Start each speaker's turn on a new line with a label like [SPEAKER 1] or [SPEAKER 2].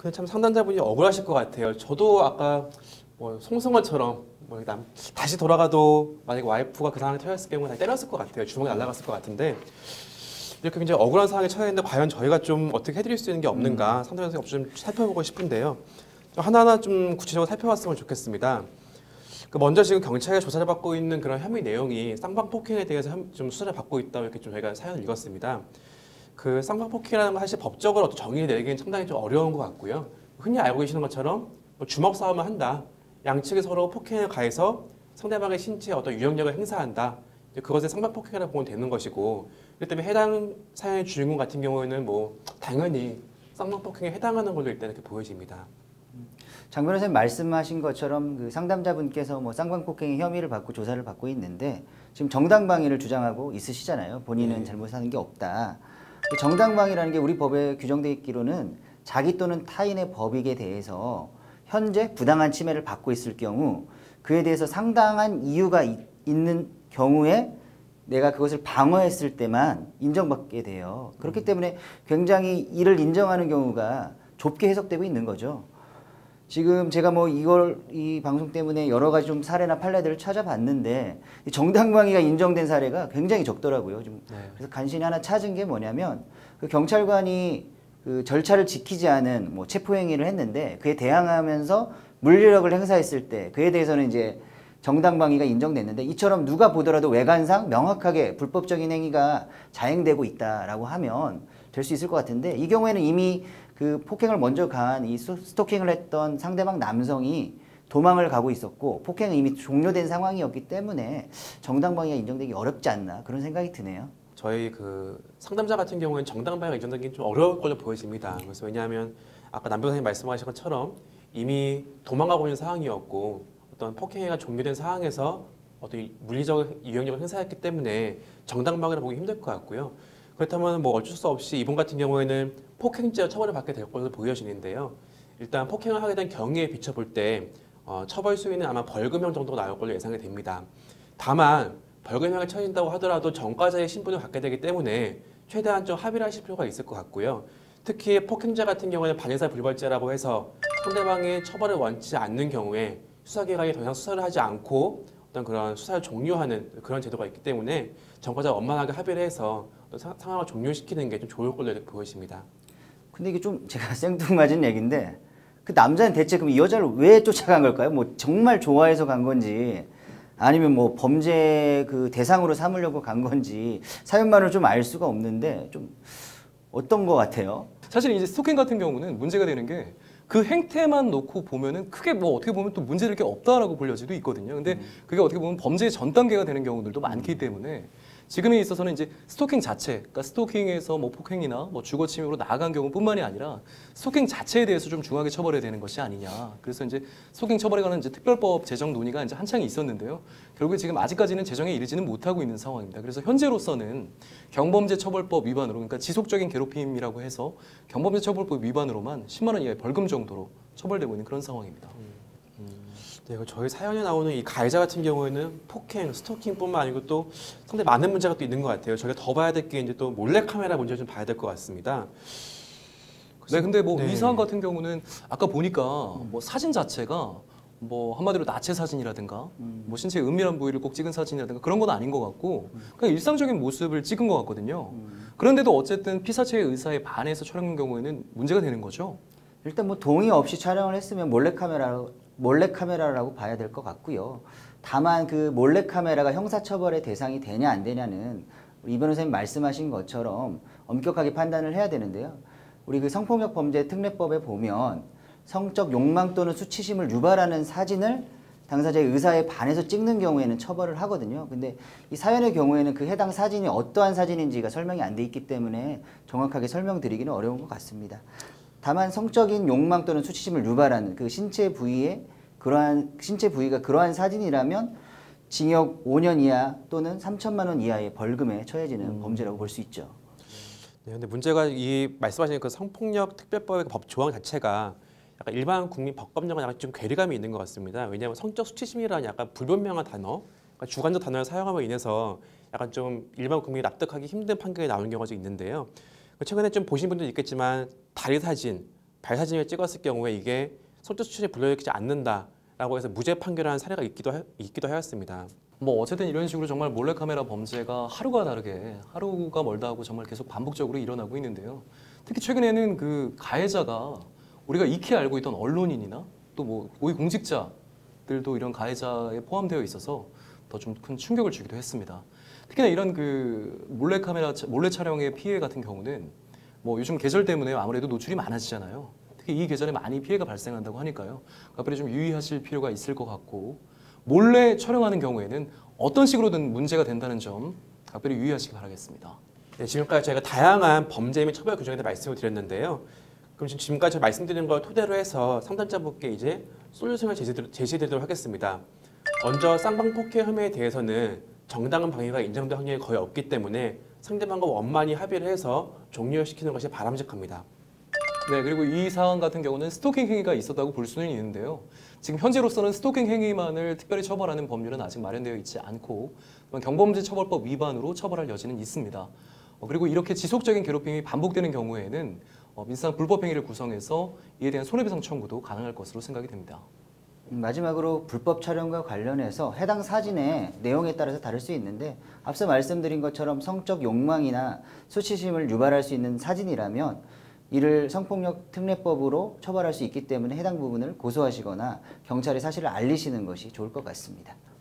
[SPEAKER 1] 근데 참 상담자분이 억울하실 것 같아요. 저도 아까 뭐 송승헌처럼 다시 돌아가도 만약에 와이프가 그 상황에 처했을 경우에 다 때렸을 것 같아요. 주먹이 날아갔을 것 같은데 이렇게 굉장히 억울한 상황에 처해 있는데 과연 저희가 좀 어떻게 해드릴 수 있는 게 없는가 상담자분이 좀 살펴보고 싶은데요. 좀 하나하나 좀 구체적으로 살펴봤으면 좋겠습니다. 먼저 지금 경찰에 조사를 받고 있는 그런 혐의 내용이 쌍방폭행에 대해서 좀 수사를 받고 있다 이렇게 좀 저희가 사연을 읽었습니다. 그 쌍방폭행이라는 건 사실 법적으로 어떤 정의를 내리기는 상당히 좀 어려운 것 같고요. 흔히 알고 계시는 것처럼 뭐 주먹 싸움을 한다. 양측이 서로 폭행을 가해서 상대방의 신체에 어떤 유형력을 행사한다. 그것을 쌍방폭행이라고 보면 되는 것이고, 그렇기 때문에 해당 사연의 주인공 같은 경우에는 뭐 당연히 쌍방폭행에 해당하는 걸로 일단 이렇게 보여집니다.
[SPEAKER 2] 장 변호사님 말씀하신 것처럼 그 상담자분께서 뭐 쌍방폭행의 혐의를 받고 조사를 받고 있는데 지금 정당방위를 주장하고 있으시잖아요. 본인은 잘못하는 게 없다. 정당방위라는 게 우리 법에 규정되어 있기로는 자기 또는 타인의 법익에 대해서 현재 부당한 침해를 받고 있을 경우 그에 대해서 상당한 이유가 있는 경우에 내가 그것을 방어했을 때만 인정받게 돼요. 그렇기 때문에 굉장히 이를 인정하는 경우가 좁게 해석되고 있는 거죠. 지금 제가 뭐 이 방송 때문에 여러 가지 좀 사례나 판례들을 찾아봤는데 정당방위가 인정된 사례가 굉장히 적더라고요. 좀 그래서 간신히 하나 찾은 게 뭐냐면 그 경찰관이 그 절차를 지키지 않은 뭐 체포행위를 했는데 그에 대항하면서 물리력을 행사했을 때 그에 대해서는 이제 정당방위가 인정됐는데 이처럼 누가 보더라도 외관상 명확하게 불법적인 행위가 자행되고 있다라고 하면 될 수 있을 것 같은데 이 경우에는 이미 그 폭행을 먼저 가한 이 스토킹을 했던 상대방 남성이 도망을 가고 있었고 폭행은 이미 종료된 상황이었기 때문에 정당방위가 인정되기 어렵지 않나 그런 생각이 드네요.
[SPEAKER 1] 저희 그 상담자 같은 경우에는 정당방위가 인정되기 좀 어려울 걸로 보여집니다. 그래서 왜냐하면 아까 남 변호사님 말씀하신 것처럼 이미 도망가고 있는 상황이었고 어떤 폭행회가 종료된 상황에서 어떤 물리적 유형력을 행사했기 때문에 정당방위를 보기 힘들 것 같고요. 그렇다면 뭐 어쩔 수 없이 이분 같은 경우에는 폭행죄로 처벌을 받게 될 것으로 보여지는데요. 일단 폭행을 하게 된 경위에 비춰볼 때 처벌 수위는 아마 벌금형 정도가 나올 걸로 예상이 됩니다. 다만 벌금형에 처해진다고 하더라도 전과자의 신분을 갖게 되기 때문에 최대한 좀 합의를 하실 필요가 있을 것 같고요. 특히 폭행죄 같은 경우에는 반의사 불벌죄라고 해서 상대방의 처벌을 원치 않는 경우에 수사기관이 더 이상 수사를 하지 않고 어떤 그런 수사를 종료하는 그런 제도가 있기 때문에 전과자가 원만하게 합의를 해서 상황을 종료시키는 게 좀 좋을 걸로 이렇게 보여집니다.
[SPEAKER 2] 근데 이게 좀 제가 생뚱맞은 얘기인데 그 남자는 대체 그럼 이 여자를 왜 쫓아간 걸까요? 뭐 정말 좋아해서 간 건지 아니면 뭐 범죄 그 대상으로 삼으려고 간 건지 사연만을 좀 알 수가 없는데 좀 어떤 것 같아요?
[SPEAKER 3] 사실 이제 스토킹 같은 경우는 문제가 되는 게 그 행태만 놓고 보면은 크게 뭐 어떻게 보면 또 문제될 게 없다라고 볼 여지도 있거든요. 근데 그게 어떻게 보면 범죄의 전 단계가 되는 경우들도 많기 때문에 지금에 있어서는 이제 스토킹 자체, 그러니까 스토킹에서 뭐 폭행이나 뭐 주거침입으로 나아간 경우뿐만이 아니라 스토킹 자체에 대해서 좀 중하게 처벌해야 되는 것이 아니냐. 그래서 이제 스토킹 처벌에 관한 이제 특별법 제정 논의가 이제 한창 있었는데요. 결국에 지금 아직까지는 제정에 이르지는 못하고 있는 상황입니다. 그래서 현재로서는 경범죄 처벌법 위반으로, 그러니까 지속적인 괴롭힘이라고 해서 경범죄 처벌법 위반으로만 10만 원 이하의 벌금 정도로 처벌되고 있는 그런 상황입니다.
[SPEAKER 1] 네, 저희 사연에 나오는 이 가해자 같은 경우에는 폭행, 스토킹뿐만 아니고 또 상당히 많은 문제가 또 있는 것 같아요. 저희가 더 봐야 될 게 이제 또 몰래카메라 문제를 좀 봐야 될 것 같습니다.
[SPEAKER 3] 네, 근데 뭐
[SPEAKER 1] 네.
[SPEAKER 3] 이 사안 같은 경우는 아까 보니까 뭐 사진 자체가 뭐 한마디로 나체 사진이라든가 뭐 신체의 은밀한 부위를 꼭 찍은 사진이라든가 그런 건 아닌 것 같고 그냥 일상적인 모습을 찍은 것 같거든요. 그런데도 어쨌든 피사체의 의사에 반해서 촬영한 경우에는 문제가 되는 거죠.
[SPEAKER 2] 일단 뭐 동의 없이 촬영을 했으면 몰래카메라라고 봐야 될 것 같고요. 다만 그 몰래카메라가 형사처벌의 대상이 되냐 안 되냐는 이 변호사님 말씀하신 것처럼 엄격하게 판단을 해야 되는데요. 우리 그 성폭력 범죄 특례법에 보면 성적 욕망 또는 수치심을 유발하는 사진을 당사자의 의사에 반해서 찍는 경우에는 처벌을 하거든요. 근데 이 사연의 경우에는 그 해당 사진이 어떠한 사진인지가 설명이 안 돼 있기 때문에 정확하게 설명드리기는 어려운 것 같습니다. 다만 성적인 욕망 또는 수치심을 유발하는 그 신체 부위가 그러한 사진이라면 징역 5년 이하 또는 3천만 원 이하의 벌금에 처해지는 범죄라고 볼 수 있죠.
[SPEAKER 1] 네, 근데 문제가 이 말씀하신 그 성폭력 특별법의 법 조항 자체가 약간 일반 국민 법감정과 약간 좀 괴리감이 있는 것 같습니다. 왜냐하면 성적 수치심이라는 약간 불분명한 단어, 그러니까 주관적 단어를 사용함으로 인해서 약간 좀 일반 국민이 납득하기 힘든 판결이 나오는 경우가 좀 있는데요. 최근에 좀 보신 분도 있겠지만 다리 사진, 발사진을 찍었을 경우에 이게 성적 수준에 불러일으키지 않는다라고 해서 무죄 판결한 사례가 있기도 하였습니다.
[SPEAKER 3] 뭐 어쨌든 이런 식으로 정말 몰래카메라 범죄가 하루가 다르게 하루가 멀다 하고 정말 계속 반복적으로 일어나고 있는데요. 특히 최근에는 그 가해자가 우리가 익히 알고 있던 언론인이나 또 뭐 고위 공직자들도 이런 가해자에 포함되어 있어서 더 좀 큰 충격을 주기도 했습니다. 특히나 이런 그 몰래 촬영의 피해 같은 경우는 뭐 요즘 계절 때문에 아무래도 노출이 많아지잖아요. 특히 이 계절에 많이 피해가 발생한다고 하니까요. 앞으로 좀 유의하실 필요가 있을 것 같고 몰래 촬영하는 경우에는 어떤 식으로든 문제가 된다는 점 각별히 유의하시기 바라겠습니다.
[SPEAKER 1] 네, 지금까지 저희가 다양한 범죄 및 처벌 규정에 대해 말씀을 드렸는데요. 그럼 지금까지 제가 말씀드린 걸 토대로 해서 상담자분께 이제 솔루션을 제시드리도록 하겠습니다. 먼저 쌍방폭행 혐의에 대해서는 정당한 방해가 인정될 확률이 거의 없기 때문에 상대방과 원만히 합의를 해서 종료시키는 것이 바람직합니다.
[SPEAKER 3] 네, 그리고 이 사안 같은 경우는 스토킹 행위가 있었다고 볼 수는 있는데요. 지금 현재로서는 스토킹 행위만을 특별히 처벌하는 법률은 아직 마련되어 있지 않고 경범죄 처벌법 위반으로 처벌할 여지는 있습니다. 그리고 이렇게 지속적인 괴롭힘이 반복되는 경우에는 민사상 불법 행위를 구성해서 이에 대한 손해배상 청구도 가능할 것으로 생각이 됩니다.
[SPEAKER 2] 마지막으로 불법 촬영과 관련해서 해당 사진의 내용에 따라서 다를 수 있는데 앞서 말씀드린 것처럼 성적 욕망이나 수치심을 유발할 수 있는 사진이라면 이를 성폭력 특례법으로 처벌할 수 있기 때문에 해당 부분을 고소하시거나 경찰에 사실을 알리시는 것이 좋을 것 같습니다.